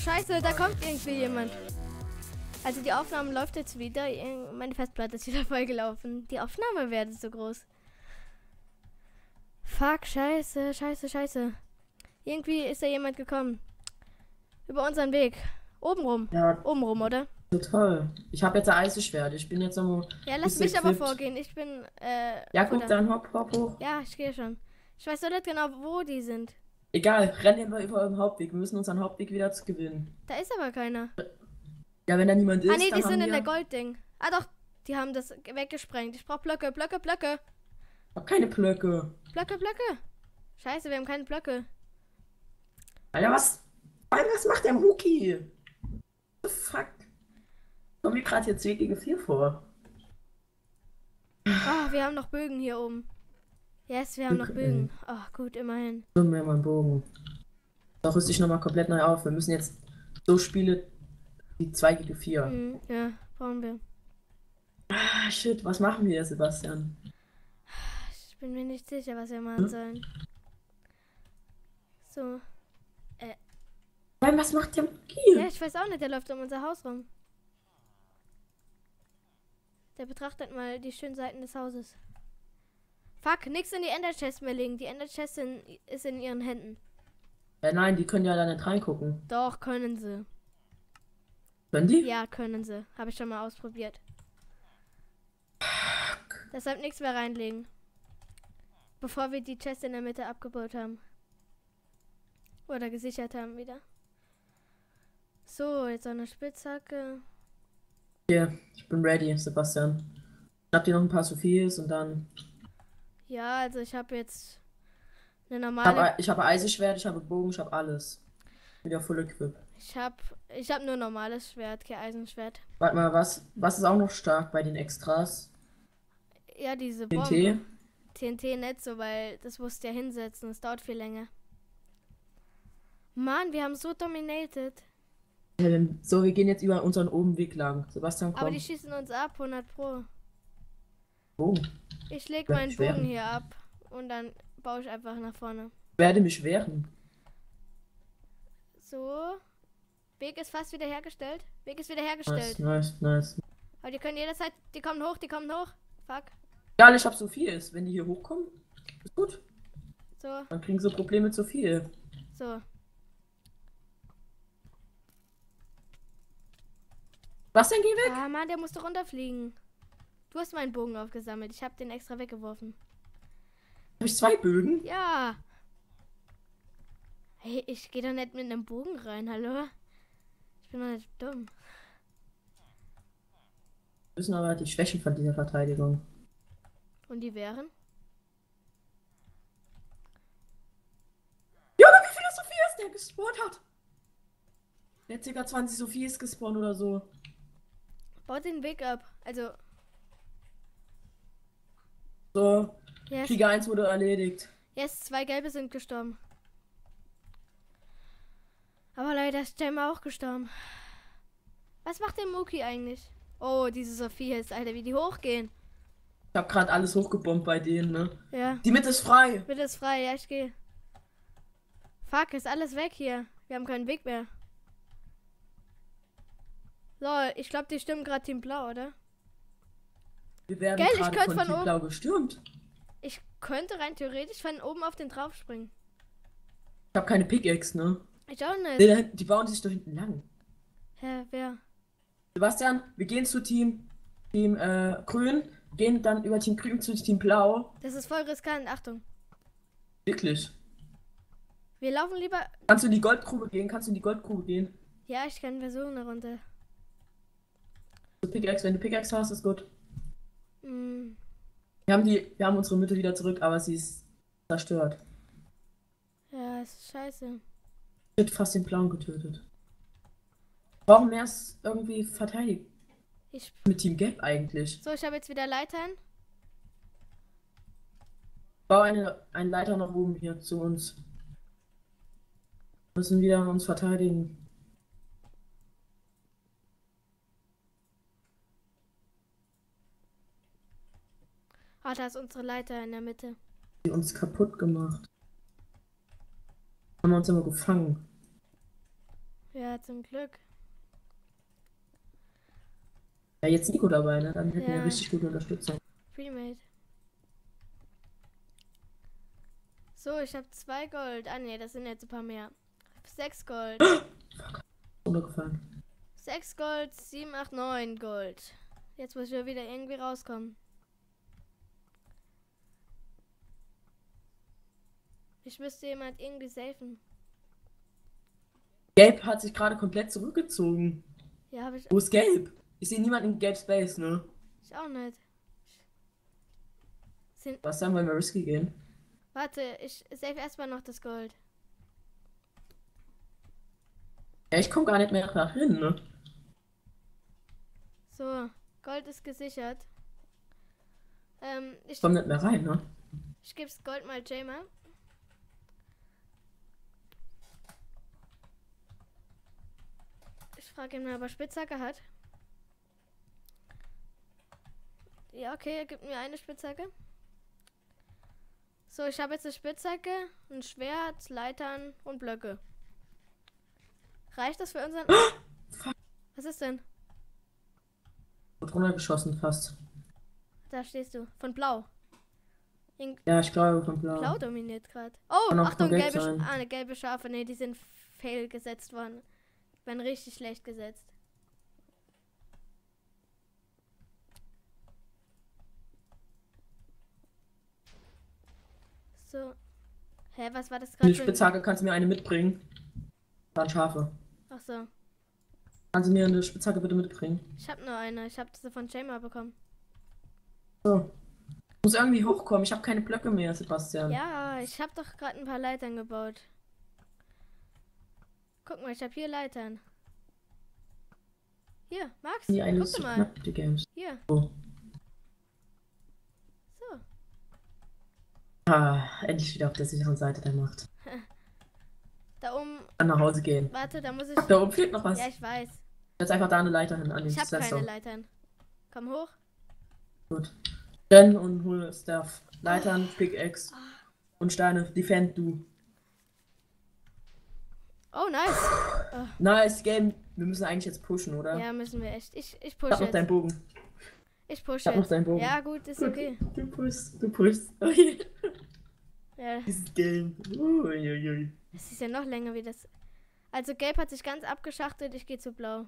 scheiße, da kommt irgendwie jemand. Also die Aufnahme läuft jetzt wieder. Meine Festplatte ist wieder vollgelaufen. Die Aufnahme wird so groß. Fuck, scheiße, scheiße, scheiße. Irgendwie ist da jemand gekommen. Über unseren Weg. Oben rum. Ja, Oben rum, oder? total. Ich habe jetzt ein Eisenschwert. Ich bin jetzt noch Ja, lass mich aber vorgehen. Ich bin, Ja, guck, oder? dann hopp hoch. Ja, ich gehe schon. Ich weiß doch nicht genau, wo die sind. Egal, renn immer über den Hauptweg. Wir müssen unseren Hauptweg wieder zu gewinnen. Da ist aber keiner. Ja, wenn da niemand ist, Ah, nee, dann die sind haben in der wir... Goldding. Ah, doch. Die haben das weggesprengt. Ich brauch Blöcke, Blöcke, Blöcke. Ich hab keine Blöcke. Blöcke, Blöcke. Scheiße, wir haben keine Blöcke. Alter, was macht der Muki? What the fuck? Kommt mir gerade jetzt WG 4 vor. Ah, wir haben noch Bögen hier oben. Yes, wir haben noch Bögen. Ach, gut, immerhin. So, mir mal einen Bogen. Doch, rüste ich nochmal komplett neu auf. Wir müssen jetzt so Spiele wie 2 gegen 4. Ja, brauchen wir. Ah, shit, was machen wir, Sebastian? Ich bin mir nicht sicher, was wir machen sollen. So. Was macht der Muki? Ja, ich weiß auch nicht, der läuft um unser Haus rum. Der betrachtet mal die schönen Seiten des Hauses. Fuck, nix in die Ender Chest mehr legen. Die Ender Chest ist in ihren Händen. Ja, nein, die können ja da nicht reingucken. Doch, können sie. Können die? Ja, können sie. Habe ich schon mal ausprobiert. Deshalb nichts mehr reinlegen. Bevor wir die Chest in der Mitte abgebaut haben. Oder gesichert haben wieder. So, jetzt auch eine Spitzhacke. Hier, ich bin ready, Sebastian. Schnapp dir noch ein paar Sophies und dann... Ja, also ich habe jetzt eine normale... Ich habe Eisenschwert, ich habe Bogen, ich habe alles. Wieder full equip. Ich hab nur normales Schwert, kein Eisenschwert. Warte mal, was ist auch noch stark bei den Extras? Ja, diese TNT? Bombe. TNT nicht so, weil das musst du ja hinsetzen. Das dauert viel länger. Mann, wir haben so dominated. So, wir gehen jetzt über unseren oben Weg lang. Sebastian, komm. Aber die schießen uns ab, 100 Pro. Oh, Ich leg Werd meinen mich Bogen wehren. hier ab und dann baue ich einfach nach vorne. ich werde mich wehren. So. Weg ist fast wieder hergestellt. Weg ist wieder hergestellt. Nice. Aber die können jederzeit... Die kommen hoch. Fuck. Egal, ich habe Sophies. Wenn die hier hochkommen, ist gut. So, Dann kriegen sie Probleme mit Sophie. so. Was denn, geh weg? Ah, Mann, der musste runterfliegen. Du hast meinen Bogen aufgesammelt. Ich habe den extra weggeworfen. Habe ich 2 Bögen? Ja. Hey, ich gehe doch nicht mit einem Bogen rein, hallo? Ich bin doch nicht dumm. Wir wissen aber die Schwächen von dieser Verteidigung. Und die wären? Junge, wie viele Sophies der gespawnt hat? Der hat ca. 20 Sophies gespawnt oder so. Baut den Weg ab. Also, So, yes. Krieger 1 wurde erledigt. Yes, 2 Gelbe sind gestorben. Aber leider ist Gemma auch gestorben. Was macht der Muki eigentlich? Oh, diese Sophie ist, Alter, wie die hochgehen. Ich habe gerade alles hochgebombt bei denen, ne? Ja, Die Mitte ist frei. bitte ist frei. Ja, ich gehe. Fuck, ist alles weg hier. Wir haben keinen Weg mehr. Lol, ich glaube, die stimmen gerade Team Blau, oder? Wir werden Gell, ich gerade könnte von von Team oben- Blau gestürmt. Ich könnte rein theoretisch von oben auf den drauf springen. Ich habe keine Pickaxe, ne? Ich auch nicht. Die bauen sich da hinten lang. Hä, wer? Sebastian, wir gehen zu Team Grün, gehen dann über Team Grün zu Team Blau. Das ist voll riskant. Achtung. Wirklich. Wir laufen lieber... Kannst du in die Goldgrube gehen? Ja, ich kann versuchen, eine Runde. Pickaxe, wenn du Pickaxe hast, ist gut. Hm. Wir haben unsere Mitte wieder zurück, aber sie ist zerstört. Ja, ist scheiße. Ich hätte fast den Blauen getötet. Warum mehr ist irgendwie verteidigt? Ich... Mit Team Gelb eigentlich. So, ich habe jetzt wieder Leitern. Bau einen Leiter nach oben hier zu uns. Müssen wieder uns verteidigen. Ah, da ist unsere Leiter in der Mitte. Die uns kaputt gemacht. Haben wir uns immer gefangen. Ja, zum Glück. Ja, jetzt Nico dabei, ne? Dann hätten wir Ja. richtig gute Unterstützung. Premade. So, ich habe 2 Gold. Ah ne, das sind jetzt ein paar mehr. 6 Gold. Runtergefallen. 6 Gold, 7, 8, 9 Gold. Jetzt muss ich wieder irgendwie rauskommen. Ich müsste jemand irgendwie safen. Gelb hat sich gerade komplett zurückgezogen. Ja, habe ich, Wo ist Gelb? Ich sehe niemanden in Gelb Space, ne? ich auch nicht. Was dann, wollen wir risky gehen? Warte, ich save erstmal noch das Gold. Ja, ich komme gar nicht mehr nach hin, ne? So, Gold ist gesichert. Ich komme nicht mehr rein, ne? Ich gebe das Gold mal Jamer. Ich frage ihn mal, ob er Spitzhacke hat. Ja, okay, er gibt mir eine Spitzhacke. So, ich habe jetzt eine Spitzhacke, ein Schwert, Leitern und Blöcke. Reicht das für unseren... Was ist denn? Wird runtergeschossen fast. Da stehst du. Von Blau. Ja, ich glaube von Blau. Blau dominiert gerade. Oh, Kann auch Achtung, von Gelb gelbe, sein. ne, gelbe Schafe. Ne, die sind fail gesetzt worden. Werden richtig schlecht gesetzt. So. Hä, was war das Die gerade? Spitzhacke, kannst du mir eine mitbringen? Dann Schafe. Ach so. Kannst du mir eine Spitzhacke bitte mitbringen? Ich habe nur eine. Ich habe sie von Jamer bekommen. So. Ich muss irgendwie hochkommen. Ich habe keine Blöcke mehr, Sebastian. Ja, ich habe doch gerade ein paar Leitern gebaut. Guck mal, ich habe hier Leitern. Hier, Max, Die eine guck ist doch so mal. knapp, die Games. Hier. Oh. So. Ah, endlich wieder auf der sicheren Seite der Macht. Da oben. Dann nach Hause gehen. Warte, da muss ich. Da oben fehlt noch was. Ja, ich weiß. Jetzt einfach da eine Leiter hin an den Ich habe Sensor. keine Leitern. Komm hoch. Gut. Renn und hol Stuff. Leitern, Pickaxe und Steine. Defend du. Oh, nice. Nice Game. Wir müssen eigentlich jetzt pushen, oder? Ja, müssen wir echt. Ich Ich push hab noch deinen jetzt. Bogen. Ich push Ich hab noch jetzt. deinen Bogen. Ja, gut, ist Gut. okay. Du pushst. Du pushst. Okay. Ja, Dieses Game. Uiuiui. es ist ja noch länger wie das. Also gelb hat sich ganz abgeschachtelt. Ich gehe zu blau.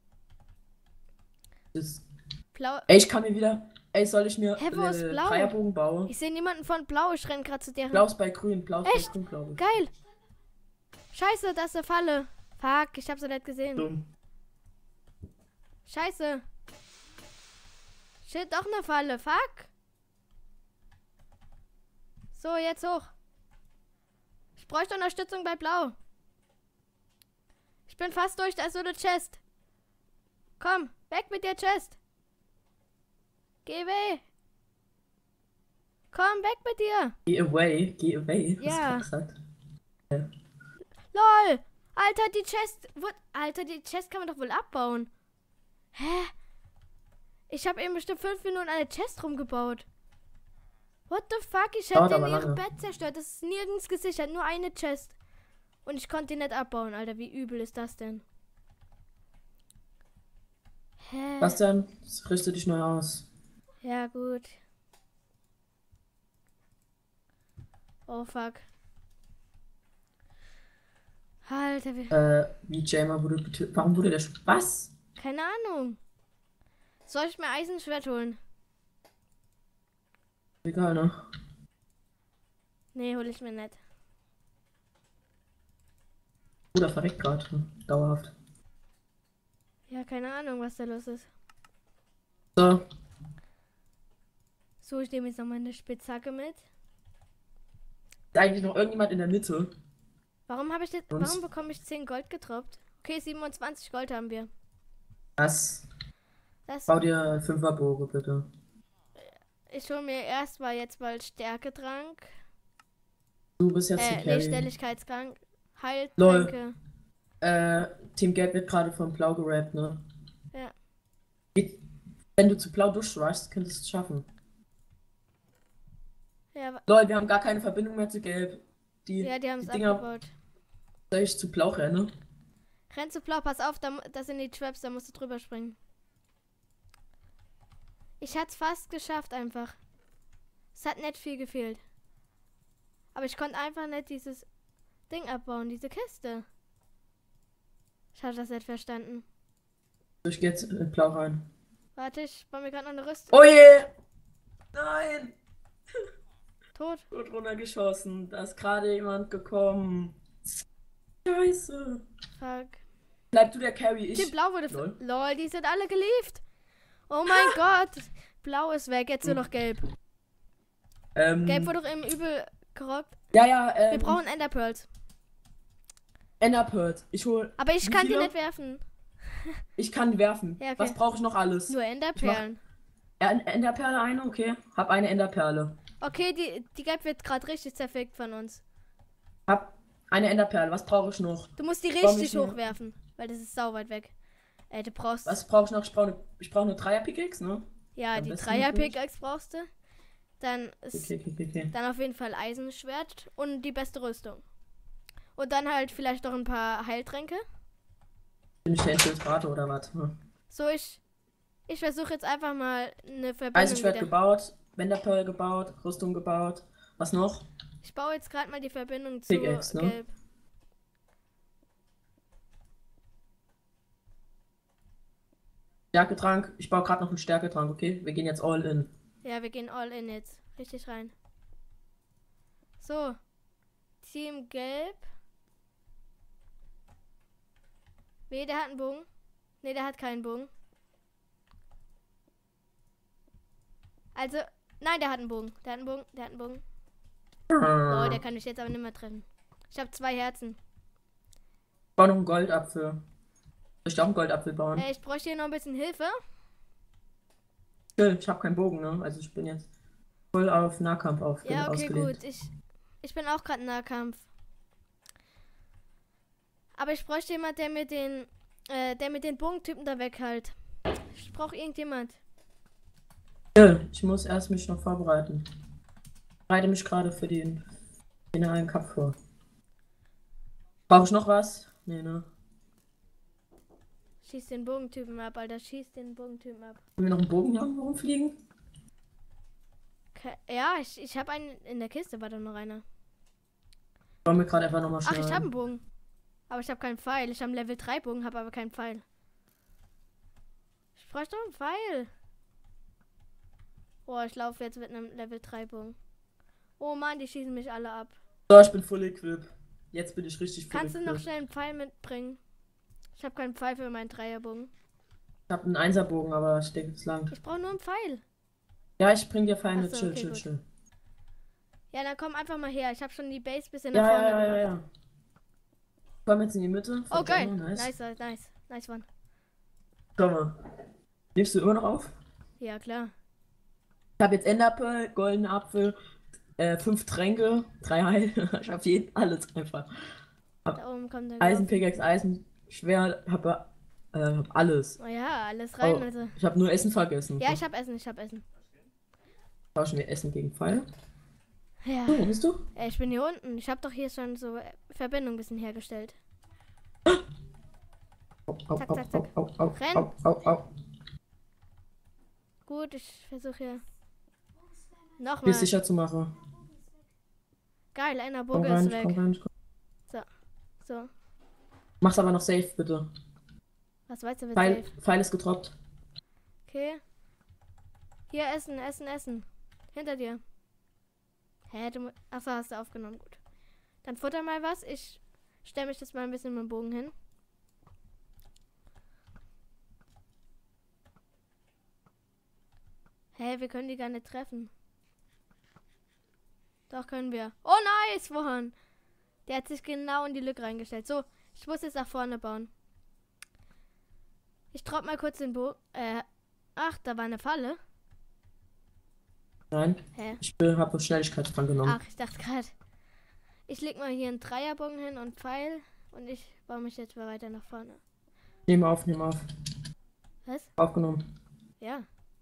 Das- Blau. Ey, ich kann mir wieder. Ey, soll ich mir Hä, wo ist blau? Dreierbogen bauen? Ich sehe niemanden von blau. Ich renne gerade zu deren. Blau ist bei grün. Blau ist Echt? bei grün, glaube ich. Geil. Scheiße, das ist eine Falle. Fuck, ich hab sie nicht gesehen. Dumm. Scheiße. Shit, doch eine Falle. Fuck. So, jetzt hoch. Ich bräuchte Unterstützung bei blau. Ich bin fast durch, da ist so eine Chest. Komm, weg mit der Chest. Geh weg. Komm, weg mit dir. Geh away. Geh away. Was Ja. hast du gesagt? LOL. Alter, die Chest. Alter, die Chest kann man doch wohl abbauen. Hä? Ich habe eben bestimmt 5 Minuten eine Chest rumgebaut. What the fuck? Ich Dauert hätte aber in ihr lange. Bett zerstört. Das ist nirgends gesichert. Nur eine Chest. Und ich konnte die nicht abbauen. Alter, wie übel ist das denn? Hä? Bastian, richte dich neu aus. Ja, gut. Oh, fuck. Alter, Wie Jamer wurde getötet. Warum wurde der Was? keine Ahnung. Soll ich mir Eisenschwert holen? Egal, ne? Nee, hole ich mir nicht. Bruder verreckt gerade. Dauerhaft. Ja, keine Ahnung, was da los ist. So. So, ich nehme jetzt noch meine Spitzhacke mit. Ist eigentlich noch irgendjemand in der Mitte? Warum habe ich jetzt, Uns? warum bekomme ich 10 Gold getroppt? Okay, 27 Gold haben wir. Was? Das, Bau dir 5er Bogen, bitte. ich hole mir erstmal jetzt bald Stärketrank. Du bist jetzt die Nee, Carry. Stelligkeitskrank. Lol. Heiltränke. Team Gelb wird gerade von Blau gerappt, ne? Ja. Wenn du zu Blau durchrushst, könntest du es schaffen. Ja, Lol, wir haben gar keine Verbindung mehr zu Gelb. Die ja, die haben es Dinger, abgebaut. soll ich zu Blau rennen? Renn zu blau, pass auf, das sind die Traps, da musst du drüber springen. Ich hatte es fast geschafft einfach. Es hat nicht viel gefehlt. Aber ich konnte einfach nicht dieses Ding abbauen, diese Kiste. Ich hatte das nicht verstanden. Ich gehe jetzt in blau rein. Warte, ich baue mir gerade noch eine Rüstung. Oh je! Nein! Tot. Gut runtergeschossen. Da ist gerade jemand gekommen. Scheiße. Fuck. Bleib du der Carry, Die ich. Blau wurde... Lol. Lol, die sind alle gelieft. Oh mein Gott. Blau ist weg, jetzt nur noch gelb. Gelb wurde doch eben übel gerockt. Ja, ja, Wir brauchen Ender Pearls. Enderpearls. Ich hol. Aber ich Wie kann die viele? nicht werfen. Ich kann die werfen. Ja, okay. Was brauche ich noch alles? Nur Enderperlen. Enderperle eine, okay. Hab eine Enderperle. Okay, die Gelb wird gerade richtig zerfickt von uns. Hab eine Enderperle. Was brauche ich noch? Du musst die Warum richtig nicht hochwerfen, weil das ist sau weit weg. Du brauchst... Was brauche ich noch? Ich brauche eine Dreier-Pickaxe, ne? Ja, am die besten Dreier-Pickaxe brauchst du. Dann ist Okay. dann auf jeden Fall Eisenschwert und die beste Rüstung. Und dann halt vielleicht noch ein paar Heiltränke. Bin ich der Infiltrator oder was? Hm. So, ich versuche jetzt einfach mal eine Verbindung Eisenschwert wieder. gebaut, Enderpearl gebaut, Rüstung gebaut. Was noch? Ich baue jetzt gerade mal die Verbindung zu Pickaxe, ne? Gelb. Stärketrank. Ich baue gerade noch einen Stärketrank, okay? Wir gehen jetzt all in. Ja, wir gehen all in jetzt. Richtig rein. So. Team Gelb. Weh, der hat einen Bogen. Ne, der hat keinen Bogen. Also, nein, der hat einen Bogen. Der hat einen Bogen, der hat einen Bogen. Oh, der kann mich jetzt aber nicht mehr treffen. Ich habe 2 Herzen. Ich baue noch einen Goldapfel. Soll ich auch einen Goldapfel bauen? Ich bräuchte hier noch ein bisschen Hilfe. Ich habe keinen Bogen, ne? Also ich bin jetzt voll auf Nahkampf Ja, okay, ausgelegt. gut. Ich bin auch gerade im Nahkampf. Aber ich bräuchte jemand, der mit den Bogentypen da weghält. Ich brauche irgendjemand. Ich muss erst mich noch vorbereiten. Ich bereite mich gerade für den finalen Cup vor. Brauche ich noch was? Nee, ne? Schieß den Bogentypen ab, Alter. Schieß den Bogentypen ab. Können wir noch einen Bogen hier irgendwo rumfliegen? Ja, ich habe einen in der Kiste, war da noch einer. Wollen wir gerade einfach nochmal Ach, schnell. ich habe einen Bogen. Aber ich habe keinen Pfeil. Ich habe einen Level 3 Bogen, habe aber keinen Pfeil. Ich bräuchte doch einen Pfeil. Boah, ich laufe jetzt mit einem Level 3 Bogen. Oh Mann, die schießen mich alle ab. So, ich bin full equip. Jetzt bin ich richtig full Kannst du equip. noch schnell einen Pfeil mitbringen? Ich habe keinen Pfeil für meinen Dreierbogen. Ich habe einen Einserbogen, aber ich denke, es langt. Ich brauche nur einen Pfeil. Ja, ich bring dir Pfeil Ach mit. so, Chill, okay, chill, gut. chill. Ja, dann komm einfach mal her. Ich habe schon die Base bisschen Ja, nach vorne ja, ja, gemacht. ja. Komm jetzt in die Mitte. Oh, geil. Nice. Nice one. Schau mal. Nimmst du immer noch auf? Ja, klar. Ich habe jetzt Enderpearl, goldenen Apfel, 5 Tränke, 3 Heil. Ich habe alles einfach. Da oben kommt der Eisenpickaxe, Eisenschwert, hab alles. Oh ja, alles rein, Oh, also. ich habe nur Essen vergessen. Ja, ich habe Essen. Tauschen wir Essen gegen Pfeil. Ja. So, wo bist du? Ich bin hier unten. Ich habe doch hier schon so Verbindung ein bisschen hergestellt. Au, Zack, zack, zack. au, Renn. au. Gut, ich versuche hier. Dir Nochmal. sicher zu machen. Geil, einer Komm Bogen rein, ist weg. komm rein. So. Mach's aber noch safe, bitte. Was weißt du, wird Pfeil, safe. Pfeil ist gedroppt. Okay. Hier, Essen. Hinter dir. Hä, achso, hast du aufgenommen. Gut. Dann futter mal was. Ich stelle mich jetzt mal ein bisschen mit dem Bogen hin. Hä, wir können die gar nicht treffen. Doch, können wir. Oh, nice, Wohan. Der hat sich genau in die Lücke reingestellt. So, ich muss jetzt nach vorne bauen. Ich drop mal kurz den Bogen. Ach, da war eine Falle. Nein, Hä? ich habe Schnelligkeit dran genommen. Ach, ich dachte gerade. Ich leg mal hier einen Dreierbogen hin und Pfeil. Und ich baue mich jetzt mal weiter nach vorne. Nehm auf. Was? Aufgenommen. Ja.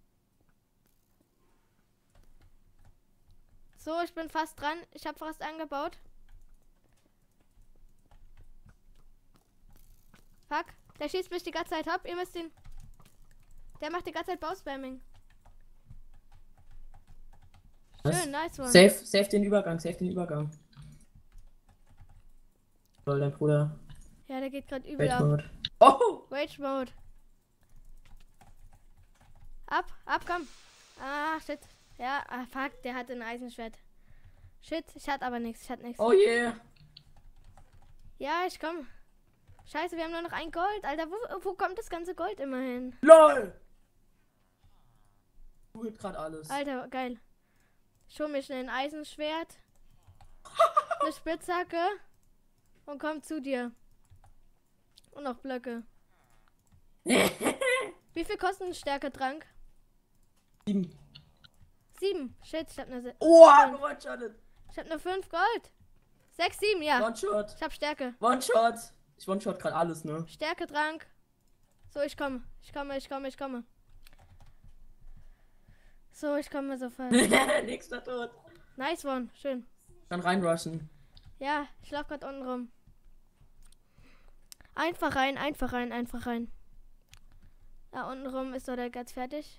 So, ich bin fast dran. Ich habe fast angebaut. Fuck. Der schießt mich die ganze Zeit ab. Ihr müsst ihn... Der macht die ganze Zeit Bauspamming. Was? Schön, nice one. Safe den Übergang, safe den Übergang. Soll dein Bruder. Ja, der geht gerade übel Rage ab. Mode. Oh! Rage Mode. Ab, komm. Ah, shit. Ja, fuck, der hat ein Eisenschwert. Shit, ich hatte aber nichts, Oh yeah! Ja, ich komm. Scheiße, wir haben nur noch ein Gold. Alter, wo kommt das ganze Gold immer hin? LOL! Du hit grad alles. Alter, geil. Ich hol mir schnell ein Eisenschwert. Eine Spitzhacke. Und komm zu dir. Und noch Blöcke. Wie viel kostet ein Stärketrank? 7. 7. Shit, ich hab nur Oh, one-shotted. Ich hab nur 5 Gold. 6, 7, ja. One-shot. Ich hab Stärke. One-shot. Ich one-shot gerade alles, ne? Stärketrank. So, ich komme. So, ich komme sofort. Nächster Tod. Nice one. Schön. Dann reinrushen. Ja, ich lauf grad unten rum. Einfach rein. Da unten rum ist doch der ganz fertig.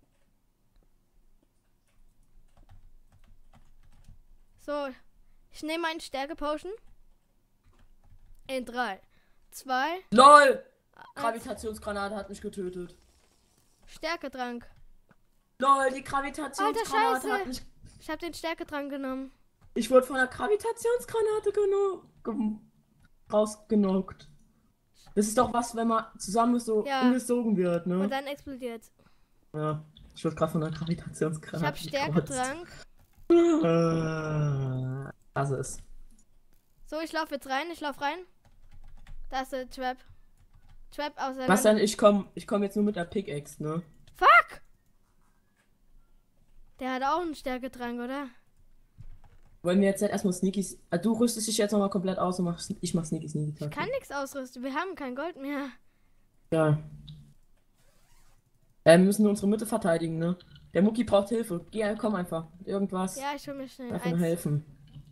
So, ich nehme einen Stärke-Potion. In 3, 2, LOL! Gravitationsgranate hat mich getötet. Stärketrank. LOL, die Gravitationsgranate Alter, Scheiße. hat mich... Ich habe den Stärketrank genommen. Ich wurde von der Gravitationsgranate rausgenockt. Das ist doch was, wenn man zusammen so Ja. umgesogen wird, Und ne? dann explodiert. Ja. Ich wurde gerade von der Ich Gravitationsgranate habe Stärketrank. Das ist. So, ich laufe jetzt rein. Da ist der Trap. Trap außer. Was denn? Ich komm jetzt nur mit der Pickaxe, ne? Fuck! Der hat auch einen Stärketrank, oder? Wollen wir jetzt halt erstmal Sneaky... du rüstest dich jetzt nochmal komplett aus und ich mach Sneaky. Ich kann nichts ausrüsten. Wir haben kein Gold mehr. Ja. Wir müssen nur unsere Mitte verteidigen, ne? Der Mucki braucht Hilfe. Komm einfach. Irgendwas. Ja, ich hol mir schnell Einfach nur helfen.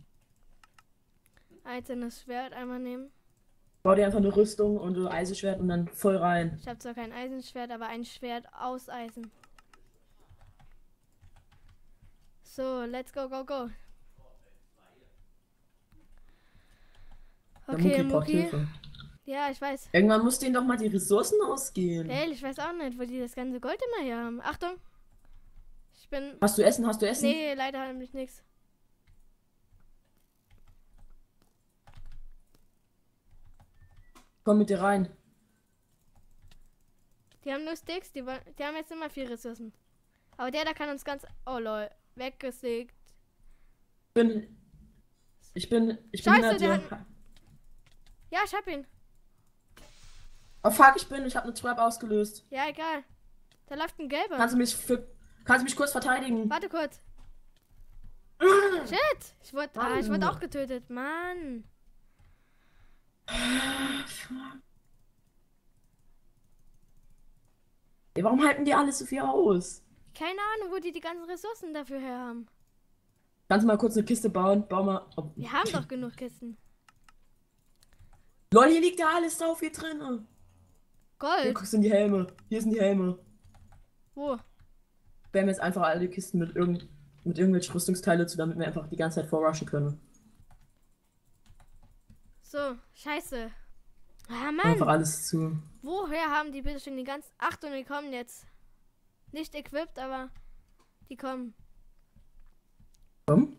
einzelnes Schwert einmal nehmen. Bau dir einfach eine Rüstung und ein Eisenschwert und dann voll rein. Ich habe zwar kein Eisenschwert, aber ein Schwert aus Eisen. So, let's go. Der Okay, Mucki braucht Mucki. Hilfe. Ja, ich weiß. Irgendwann muss denen doch mal die Ressourcen ausgehen. Ey, ich weiß auch nicht, wo die das ganze Gold immer her haben. Achtung! Ich bin... Hast du Essen? Nee, leider habe ich nichts. Komm mit dir rein. Die haben nur Sticks, die haben jetzt immer 4 Ressourcen. Aber der da kann uns ganz... Oh lol, weggesägt. Ich bin Scheiße, hinter der dir. Ja, ich hab ihn. Oh fuck, ich hab eine Trap ausgelöst. Ja, egal. Da läuft ein gelber. Kannst du mich kurz verteidigen? Warte kurz. Shit! Ich wurde auch getötet. Mann. Ey, warum halten die alles so viel aus? Keine Ahnung, wo die ganzen Ressourcen dafür her haben. Kannst du mal kurz eine Kiste bauen? Bau mal. Oh. Wir haben doch genug Kisten. Lol, hier liegt ja alles drauf hier drin. Hier Gold? guckst du in die Helme. Hier sind die Helme. Wo? Wir haben jetzt einfach alle Kisten mit irgendwelchen Rüstungsteile zu, damit wir einfach die ganze Zeit vorrushen können. So, scheiße. Ah, Mann. Einfach alles zu. Woher haben die bitte schon die ganzen... Achtung, die kommen jetzt. Nicht equipped, aber die kommen. Komm.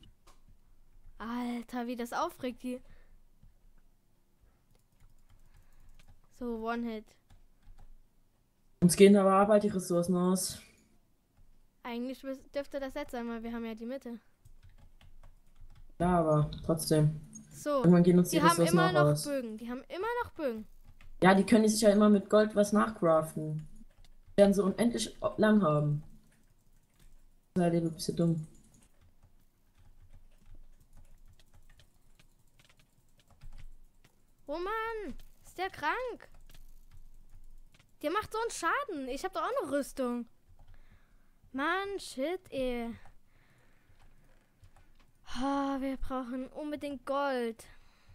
Alter, wie das aufregt hier. So, One-Hit. Uns gehen aber bald die Ressourcen aus. Eigentlich dürfte das jetzt sein, weil wir haben ja die Mitte. Ja, aber trotzdem. So, Irgendwann gehen uns die die haben Ressourcen immer auch noch aus. Bögen. Die haben immer noch Bögen. Ja, die können sich ja immer mit Gold was nachcraften. Die werden so unendlich lang haben. Sei dir ein bisschen dumm. Oh Mann, ist der krank? Der macht so einen Schaden. Ich hab doch auch noch Rüstung. Mann, shit, ey. Wir brauchen unbedingt Gold.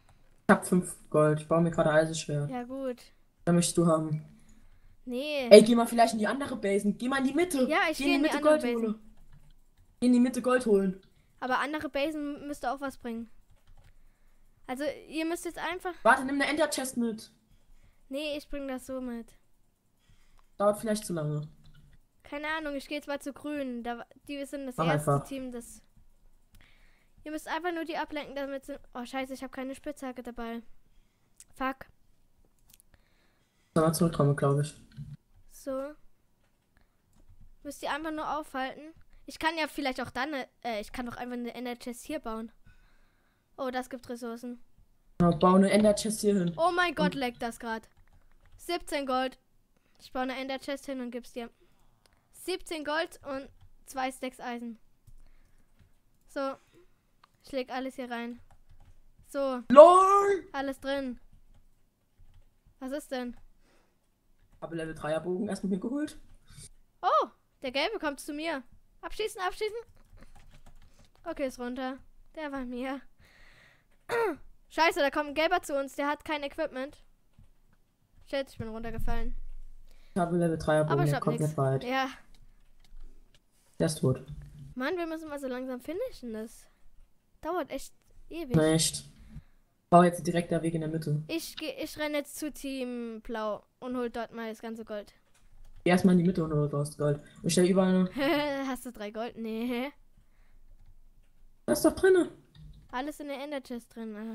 Ich hab 5 Gold. Ich baue mir gerade Eisenschwert. Ja, gut. Da möchtest du haben. Nee. Ey, geh mal vielleicht in die andere Basen. Geh mal in die Mitte. Ja, ich Geh in gehe die in die Mitte andere Gold Basen. holen. Geh in die Mitte Gold holen. Aber andere Basen müsste auch was bringen. Also, ihr müsst jetzt einfach... Warte, nimm eine Ender Chest mit. Nee, ich bring das so mit. Dauert vielleicht zu lange. Keine Ahnung, ich gehe jetzt mal zu Grün. Die sind das Mach erste einfach. Team, das... Ihr müsst einfach nur die ablenken, damit sie... Oh, scheiße, ich habe keine Spitzhacke dabei. Fuck. Soll mal zurückkommen, glaube ich. So. Müsst ihr einfach nur aufhalten. Ich kann ja vielleicht auch dann... ich kann doch einfach eine Ender Chest hier bauen. Oh, das gibt Ressourcen. Ja, bau eine Ender Chest hier hin. Oh mein Gott, leckt das gerade. 17 Gold. Ich baue eine Ender Chest hin und gib's dir. 17 Gold und 2 Stacks Eisen. So. Ich leg alles hier rein. So, LOL! alles drin. Was ist denn? Habe Level 3er Bogen erst mit mir geholt. Oh, der Gelbe kommt zu mir. Abschießen, abschießen. Okay, ist runter. Der war mir. Scheiße, da kommt ein Gelber zu uns. Der hat kein Equipment. Shit, ich bin runtergefallen. Ich habe Level 3er Aber Bogen, ich der hab kommt nix. nicht weit. Ja. Der ist tot. Mann, wir müssen mal so langsam finishen. Das dauert echt ewig. Na echt. Bau jetzt direkt der Weg in der Mitte. Ich renne jetzt zu Team Blau und hol dort mal das ganze Gold. Geh erstmal in die Mitte und hol raus Gold. Und stell überall eine. Hast du 3 Gold? Nee. Das ist doch drinne. Alles in der Ender Chest drin.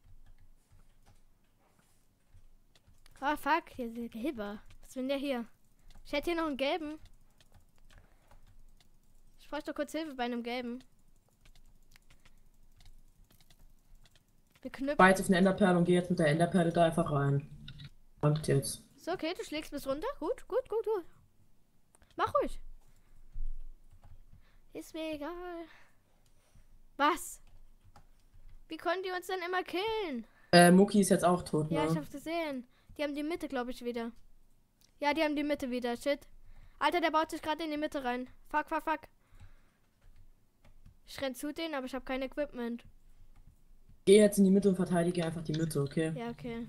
Ah, fuck. Hier ist der Gelber. Was ist denn der hier? Ich hätte hier noch einen gelben. Ich bräuchte kurz Hilfe bei einem gelben. Wir knüpfen. War jetzt auf eine Enderperle und geh jetzt mit der Enderperle da einfach rein. Danke jetzt. So, okay, du schlägst bis runter. Gut, gut, gut, gut. Mach ruhig. Ist mir egal. Was? Wie können die uns denn immer killen? Muki ist jetzt auch tot, ne? Ja, ich hab's gesehen. Die haben die Mitte, glaube ich, wieder. Ja, die haben die Mitte wieder. Shit. Alter, der baut sich gerade in die Mitte rein. Fuck, fuck, fuck. Ich renn zu denen, aber ich habe kein Equipment. Geh jetzt in die Mitte und verteidige einfach die Mitte, okay? Ja, okay.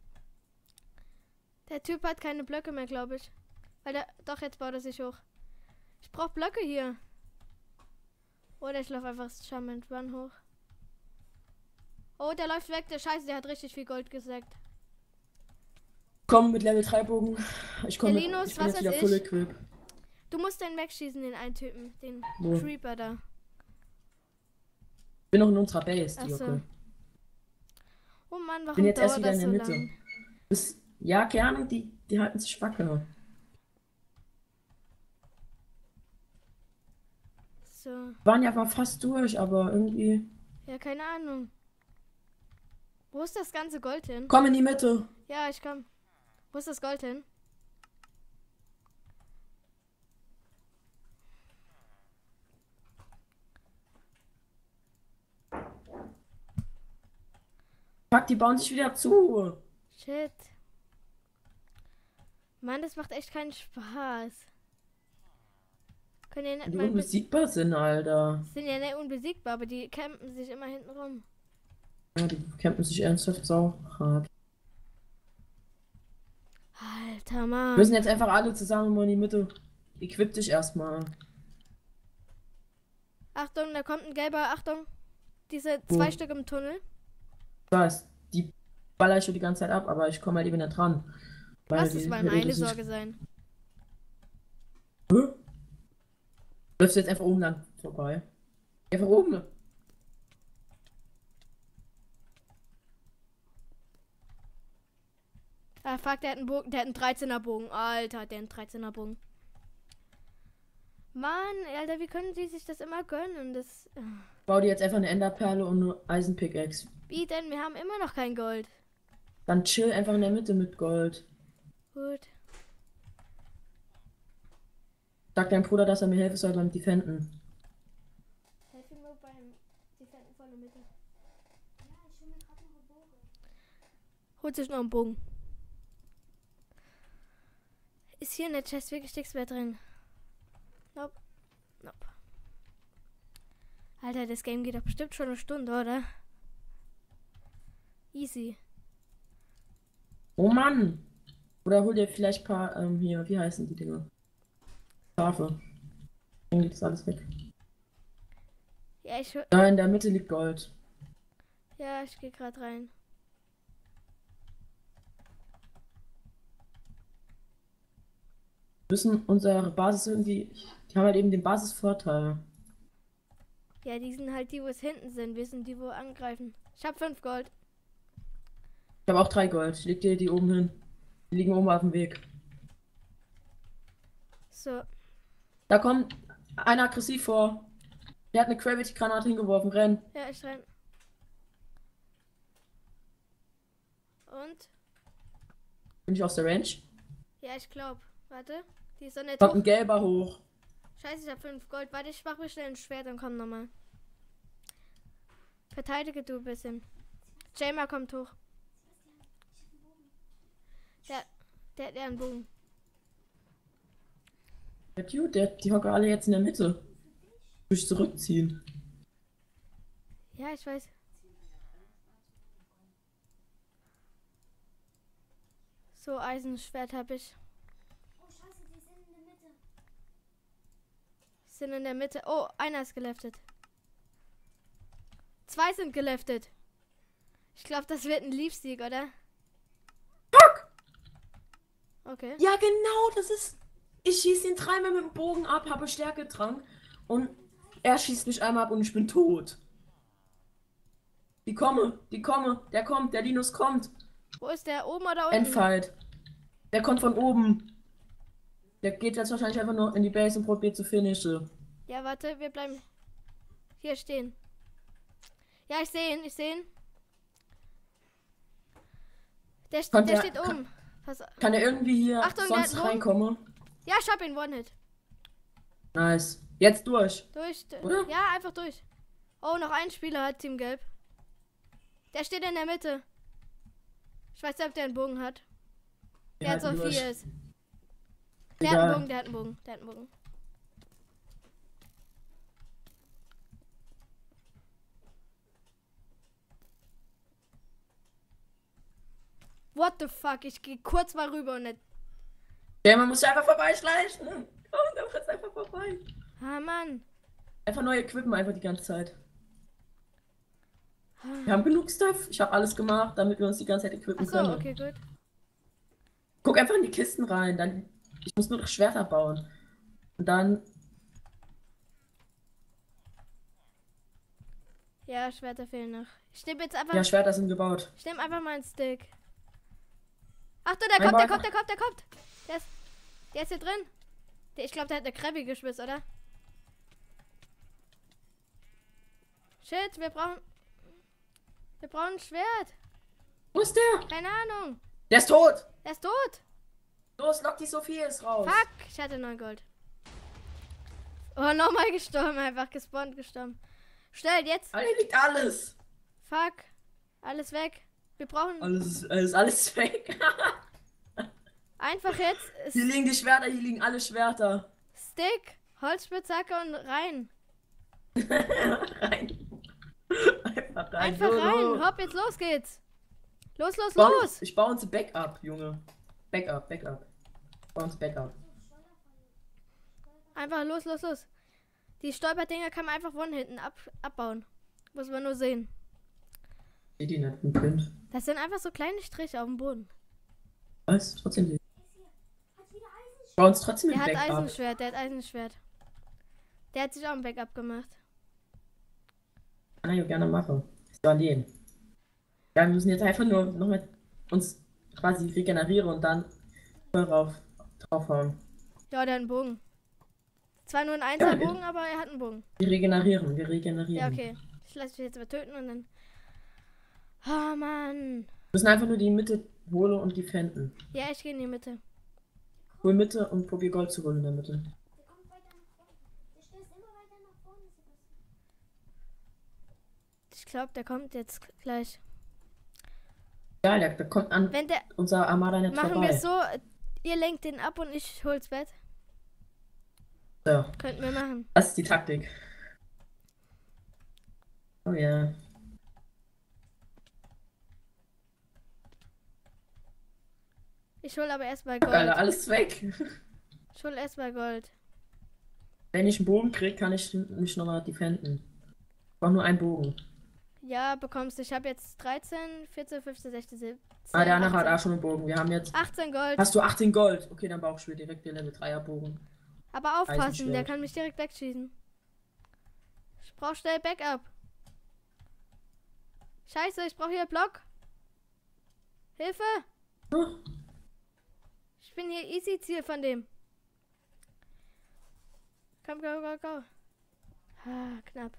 Der Typ hat keine Blöcke mehr, glaube ich. Weil der... Doch, jetzt baut er sich hoch. Ich brauche Blöcke hier. Oder ich laufe einfach Shaman Run hoch. Oh, der läuft weg. Der Scheiße, der hat richtig viel Gold gesackt. Komm mit Level 3 Bogen. Ich komme Der Linus, ich bin was jetzt wieder weiß Full ich? Equip. Du musst den wegschießen, den einen Typen. Den Wo? Creeper da. Ich bin noch in unserer Base, die Ach so. okay. Oh Mann, warum Bin jetzt erst dauert wieder das in so der Mitte. lang? Ja, keine Ahnung, die halten sich wackel. So. Waren ja mal fast durch, aber irgendwie. Ja, keine Ahnung. Wo ist das ganze Gold hin? Komm in die Mitte. Ja, ich komm. Wo ist das Gold hin? Fuck, die bauen sich wieder zu. Shit. Mann, das macht echt keinen Spaß. Können ja nicht Die mal unbesiegbar sind, Alter. sind ja nicht unbesiegbar, aber die campen sich immer hinten rum. Ja, die kämpfen sich ernsthaft so hart. Alter, Wir Mann. müssen jetzt einfach alle zusammen mal in die Mitte. Equip dich erstmal. Achtung, da kommt ein gelber. Achtung. Diese Wo? 2 Stück im Tunnel. Ich weiß, die baller ich schon die ganze Zeit ab, aber ich komme halt eben nicht dran. Lass die es mal Hürde meine ist nicht- Sorge sein. Hä? Läufst du jetzt einfach oben lang vorbei? Einfach oben. Ah, fuck, der hat einen Bogen. Der hat einen 13er Bogen. Alter, der hat einen 13er Bogen. Mann, Alter, wie können die sich das immer gönnen? Das. Bau dir jetzt einfach eine Enderperle und eine Eisenpickaxe. Wie denn? Wir haben immer noch kein Gold. Dann chill einfach in der Mitte mit Gold. Gut. Sag deinem Bruder, dass er mir helfen soll beim Defenden. Helf ihm nur beim Defenden von der Mitte. Ja, ich hol mir gerade noch einen Bogen. Holt sich noch einen Bogen. Ist hier in der Chest wirklich nichts mehr drin? Nope. Nope. Alter, das Game geht doch bestimmt schon eine Stunde, oder? Easy. Oh Mann. Oder hol dir vielleicht ein paar, hier, wie heißen die Dinger? Schafe. Dann geht das alles weg. Ja, Da in der Mitte liegt Gold. ja, ich gehe gerade rein. Wir müssen unsere Basis irgendwie. Die haben halt eben den Basisvorteil. Ja, die sind halt die, wo es hinten sind. Wir sind die, wo angreifen. Ich habe 5 Gold. Ich habe auch 3 Gold. Ich leg dir die oben hin. Die liegen oben auf dem Weg. So. Da kommt einer aggressiv vor. Der hat eine Gravity-Granate hingeworfen. Renn. Ja, ich renn. Und? Bin ich aus der Range? Ja, ich glaube. Warte. Die ist so nicht Kommt hoch. ein gelber hoch. Scheiße, ich habe 5 Gold. Warte, ich mach mir schnell ein Schwert und komm nochmal. Verteidige du ein bisschen. Jamer kommt hoch. Der hat einen Bogen. Der Dude, die hocken alle jetzt in der Mitte. Durch zurückziehen. Ja, ich weiß. So, Eisenschwert habe ich. Oh scheiße, die sind in der Mitte. Sind in der Mitte. Oh, einer ist geleftet. 2 sind geleftet. Ich glaube, das wird ein Leaf-Sieg, oder? Fuck! Okay. Ja, genau, das ist. Ich schieße ihn dreimal mit dem Bogen ab, habe Stärketrank und er schießt mich einmal ab und ich bin tot. Die komme, der kommt, der Linus kommt. Wo ist der? Oben oder unten? Endfight. Der kommt von oben. Der geht jetzt wahrscheinlich einfach nur in die Base und probiert zu finishen. Ja, warte, wir bleiben hier stehen. Ja, ich sehe ihn, ich sehe ihn. Der steht oben. Pass auf. Kann er irgendwie hier Achtung, der sonst hat einen Bogen. reinkommen? Ja, ich hab ihn, One-Hit. Nice. Jetzt durch. Oder? Ja, einfach durch. Oh, noch ein Spieler hat Team Gelb. Der steht in der Mitte. Ich weiß nicht, ob der einen Bogen hat. Der hat so durch. 4 ist. Der hat Egal. einen Bogen, der hat einen Bogen, der hat einen Bogen. What the fuck? Ich gehe kurz mal rüber und nicht. Ja, man muss ja einfach vorbeischleichen. Komm, da wird's einfach vorbei. Ah, Mann. Einfach neu equippen, einfach die ganze Zeit. Wir haben genug Stuff. Ich habe alles gemacht, damit wir uns die ganze Zeit equippen Achso, können. okay, gut. Guck einfach in die Kisten rein. Dann, ich muss nur noch Schwerter bauen. Und dann. Ja, Schwerter fehlen noch. Ich nehme jetzt einfach. Ja, Schwerter sind gebaut. Ich nehme einfach meinen Stick. Achtung, der Mein kommt, der Ball- kommt, der kommt, der kommt. Der ist hier drin. Ich glaube, der hat eine Krabbe geschmissen, oder? Shit, wir brauchen ein Schwert. Wo ist der? Keine Ahnung. Der ist tot. Er ist tot. Los, lock die Sophie ist raus. Fuck, ich hatte 9 Gold. Oh, nochmal gestorben, einfach gespawnt, gestorben. Schnell, jetzt. Alter, hier liegt alles. Fuck. Alles weg. Wir brauchen Alles weg. einfach jetzt Hier liegen die Schwerter, hier liegen alle Schwerter. Stick, Holzspitzhacke und rein. Rein. Einfach rein. Einfach Los, rein. los. Hopp, jetzt los geht's. Los, los, Bauen- los. Ich baue uns Backup, Junge. Backup. Baue uns Backup. Einfach los, los, los. Die Stolperdinger kann man einfach von hinten abbauen. Muss man nur sehen. Seht ihr nicht im Print? Das sind einfach so kleine Striche auf dem Boden. Was? Trotzdem nicht. Hat wieder Eisen. Bei uns trotzdem Der ein hat Backup. Eisenschwert, der hat Eisenschwert. Der hat sich auch ein Backup gemacht. Kann ich auch gerne machen. Ist ja allein. Ja, wir müssen jetzt einfach nur noch mal uns quasi regenerieren und dann draufhauen. Ja, der hat einen Bogen. Zwar nur ein einzelner Ja, Bogen, aber er hat einen Bogen. Wir regenerieren. Ja, okay. Ich lasse dich jetzt aber töten und dann. Oh, Mann. Wir müssen einfach nur die Mitte holen und defenden. Ja, ich gehe in die Mitte. Hol Mitte und probier Gold zu holen in der Mitte. Der kommt weiter nach vorne. Der stößt immer weiter nach vorne. Ich glaube, der kommt jetzt gleich. Ja, der kommt an Wenn der. unser Armada nicht Machen vorbei. wir es so, ihr lenkt den ab und ich hol's Bett. So, Könnten wir machen. das ist die Taktik. Oh ja. Ich hol aber erstmal Alter, Gold. alles weg. Ich hol erstmal Gold. Wenn ich einen Bogen krieg, kann ich mich nochmal defenden. Ich brauche nur einen Bogen. Ja, bekommst du. Ich habe jetzt 13, 14, 15, 16, 17. Ah, der andere hat 18. auch schon einen Bogen. Wir haben jetzt. 18 Gold. Hast du 18 Gold? Okay, dann brauchst du direkt den Level 3er Bogen. Aber aufpassen, Eisenschwert. der kann mich direkt wegschießen. Ich brauch schnell Backup. Scheiße, ich brauche hier Block. Hilfe! Oh, Ich bin hier easy Ziel von dem. Komm, go, go, go. Ah, knapp.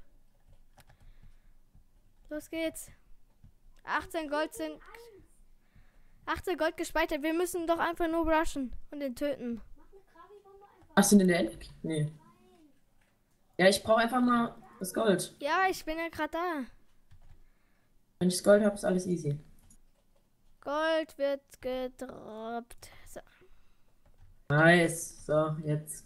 Los geht's. 18 Gold sind... 18 Gold gespeichert. Wir müssen doch einfach nur rushen und den töten. Hast du den in der Ecke? Nee. Ja, ich brauche einfach mal das Gold. Ja, ich bin ja gerade da. Wenn ich das Gold habe, ist alles easy. Gold wird gedroppt. So. Nice. So, jetzt.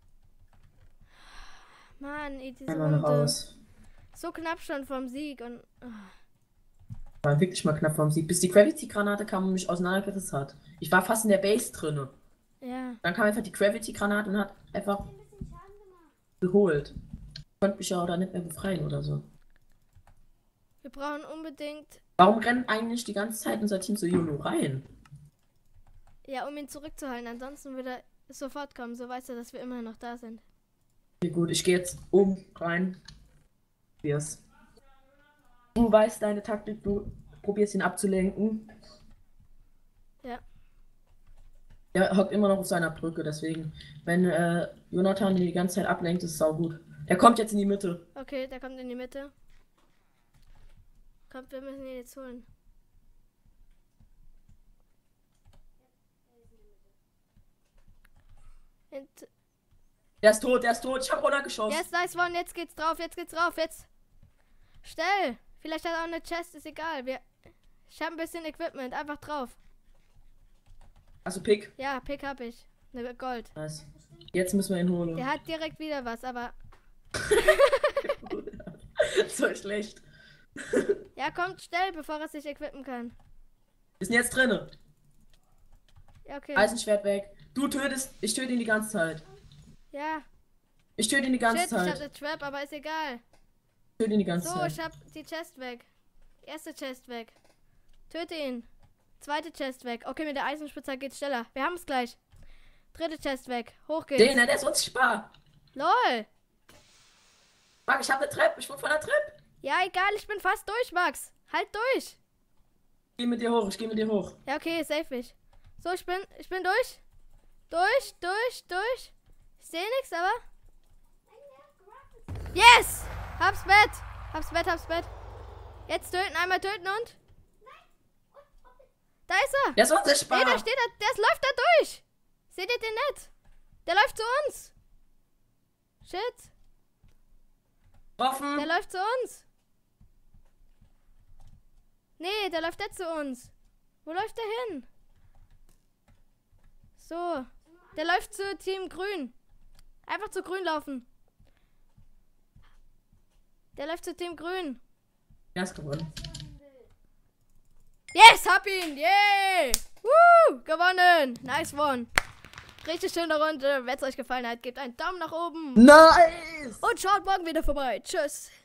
Mann, diese Einmal noch Runde. aus. So knapp schon vom Sieg und... War wirklich mal knapp vom Sieg. Bis die Gravity-Granate kam und mich auseinandergerissen hat. Ich war fast in der Base drinne. Ja. Dann kam einfach die Gravity-Granate und hat einfach geholt. Ich konnte mich ja auch da nicht mehr befreien oder so. Wir brauchen unbedingt... Warum rennt eigentlich die ganze Zeit unser Team so YOLO rein? Ja, um ihn zurückzuhalten. Ansonsten würde er sofort kommen. So weiß er, dass wir immer noch da sind. Okay, gut, ich gehe jetzt rein. Probier's. Du weißt deine Taktik, du probierst ihn abzulenken. Ja. Der hockt immer noch auf seiner Brücke, deswegen, wenn Jonathan ihn die ganze Zeit ablenkt, ist es saugut. Der kommt jetzt in die Mitte. Okay, der kommt in die Mitte. Kommt, wir müssen ihn jetzt holen. Und Der ist tot, ich hab runtergeschossen. yes, nice one, jetzt geht's drauf, jetzt. Schnell! Vielleicht hat er auch eine Chest, ist egal. Ich habe ein bisschen Equipment, einfach drauf. Also Pick. Ja, Pick hab ich. Ne, Gold. Nice. Jetzt müssen wir ihn holen. Der hat direkt wieder was, aber... So schlecht. Ja, kommt schnell, bevor er sich equippen kann. Wir sind jetzt drinne. Ja, okay. Eisenschwert weg. Du tötest, ich töte ihn die ganze Zeit. Ja. Ich töte ihn die ganze Shit, ich hab Zeit. eine Trap, aber ist egal. Ich töte ihn die ganze So, Zeit. ich hab die Chest weg. Erste Chest weg. Töte ihn. Zweite Chest weg. Okay, mit der Eisenspitze geht's schneller. Wir haben es gleich. Dritte Chest weg. Hoch geht's. Der ist unsichtbar. LOL. Mann, ich hab eine Treppe, ich bin von der Treppe. Ja, egal, ich bin fast durch, Max. Halt durch. Ich geh mit dir hoch. Ja, okay, safe ich. So, ich bin durch. Durch. Ich sehe nichts, aber... Yes! Hab's Bett. Jetzt töten, einmal töten und... Da ist er. Der ist unsichtbar. Nee, da steht er. Der läuft da durch. Seht ihr den nicht? Der läuft zu uns. Shit. Offen. Der läuft zu uns. Nee, der läuft nicht zu uns. Wo läuft der hin? So. Der läuft zu Team Grün. Einfach zu Grün laufen. Der läuft zu Team Grün. Er ist gewonnen. Yes, hab ihn. Yay. Woo, gewonnen. Nice one. Richtig schöne Runde. Wenn es euch gefallen hat, gebt einen Daumen nach oben. Nice. Und schaut morgen wieder vorbei. Tschüss.